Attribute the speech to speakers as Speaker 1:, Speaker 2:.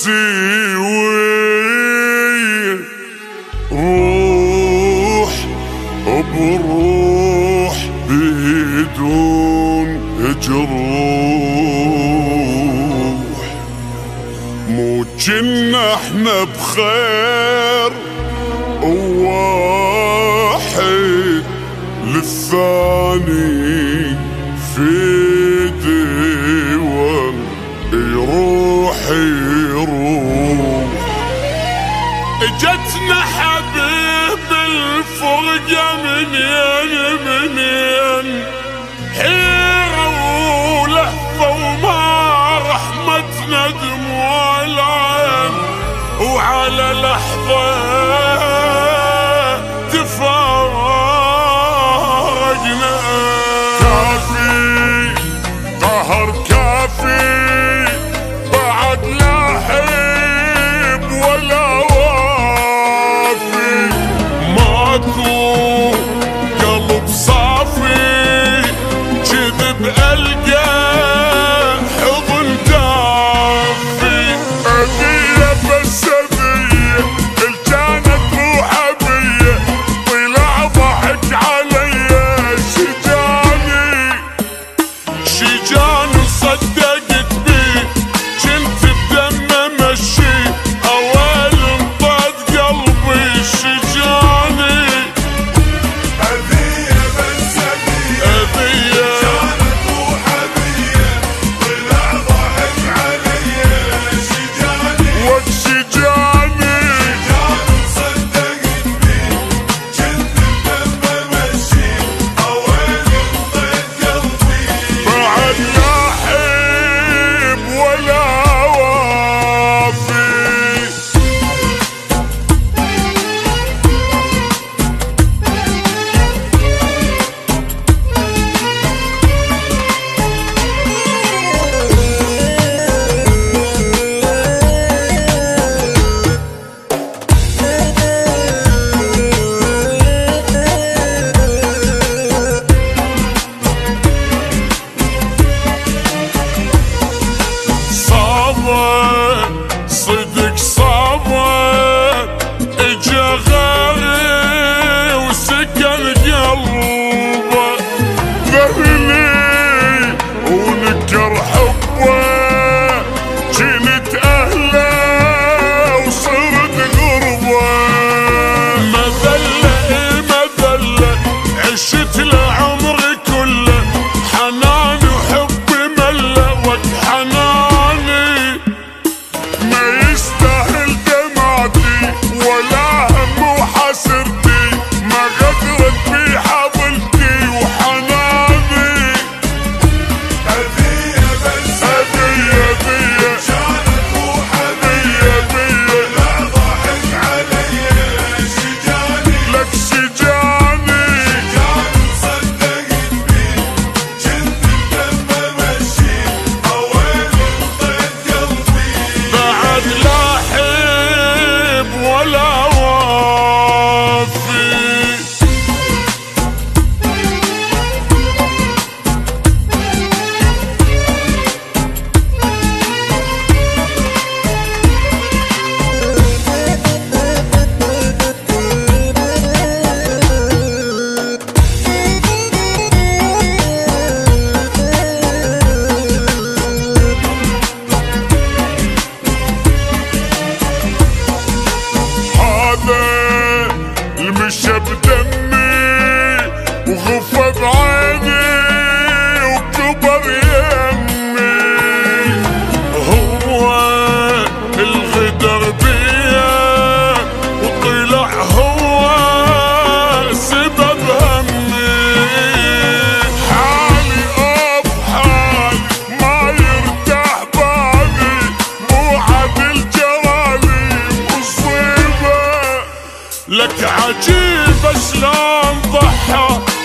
Speaker 1: نفسي وين روح بروح بدون جروح، مو جنا احنا بخير واحد للثاني في ديوان يروح يروح. اجتنا حبيب الفرقة منين حيرة ولهفة وما رحمتنا دموع العين، وعلى لحظة تفارقنا. كافي قهر كافي بعد لا حب ولا وافي، ماكو قلب صافي كذب ألقى حضن دافي. أذية بس أذية الجانت روحها بيا، طلع ضحك عليا شجاني صدقت بيه، كنت بدمه مشي أول انطد قلبي شجاني.
Speaker 2: أذية بس أذية كانت روحها بيا، طلع ضحك عليا شجاني
Speaker 1: وشجاني
Speaker 2: صدقت بيه، كنت بدمه مشي أول انطد قلبي.
Speaker 1: بعد لا حب ولا وافي. صابر صدق صابر اجا غيري وسكن قلبه، ذهلي ونكر حبه جنت اهله وصرت غربه. مذله عشت لعمري كله، حنان وحبي مله وقت حناني، ما يستاهل دمعتي ولا هم وحسرتي، ما غدرت في حضنتي وحناني.
Speaker 2: أذية بس
Speaker 1: أذية
Speaker 2: كانت روحها بيا، طلع ضحك عليا شجاني
Speaker 1: لك شجاني
Speaker 2: صدقت بيه، كنت بدمه مشي أول انطد قلبي.
Speaker 1: بعد لا حب ولا وافي. هذا المشى بدمي وغفى بعيني وكبر يمي، هو الغدر بيا وطلع هو سبب همي. حالي حالي ما يرتاح بالي، مو عدل جرالي مصيبة. لك عجيب شلون ضحى